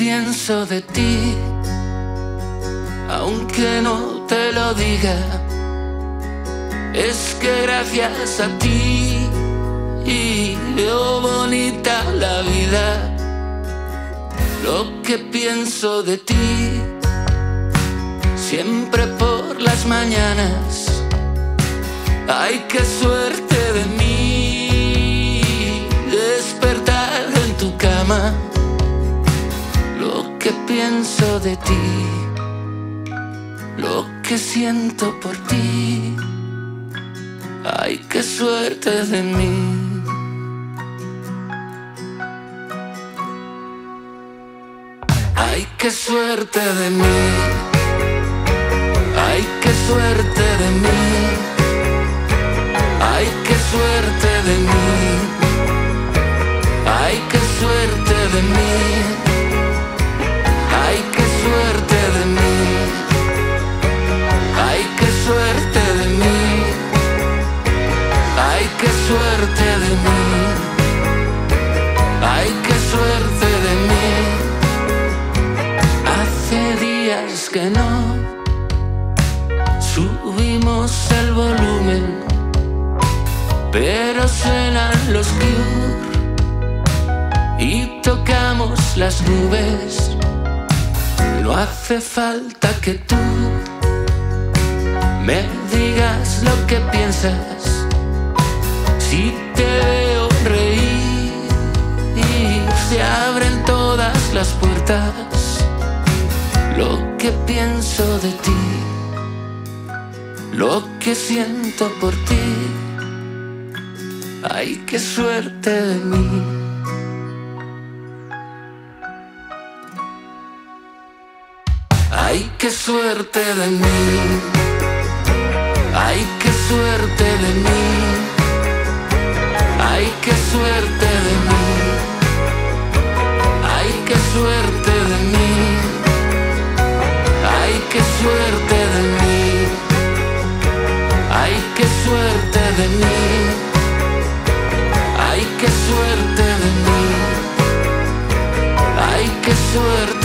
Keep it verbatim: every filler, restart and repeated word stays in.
pienso de ti, aunque no te lo diga, es que gracias a ti y veo bonita la vida. Lo que pienso de ti siempre por las mañanas, ay, qué suerte de mí despertar en tu cama. Lo que pienso de ti, lo que siento por ti, ay, qué suerte de mí. Ay, qué suerte de mí, ay, qué suerte de mí, ay, qué suerte de mí, ay, qué suerte de mí, ay, qué suerte de mí, ay, qué suerte de mí, ay, qué suerte de mí, ay, qué suerte de mí. Hace días que no subimos el volumen, pero suenan los Cure y tocamos las nubes. No hace falta que tú me digas lo que piensas, si te veo reír y se abren todas las puertas. Lo que pienso de ti, lo que siento por ti, ay, qué suerte de mí. Ay, qué suerte de mí, ay, qué suerte de mí, ay, qué suerte de mí, ay, qué suerte de mí, ay, qué suerte de mí, ay, qué suerte de mí, ay, qué suerte de mí, ay, qué suerte.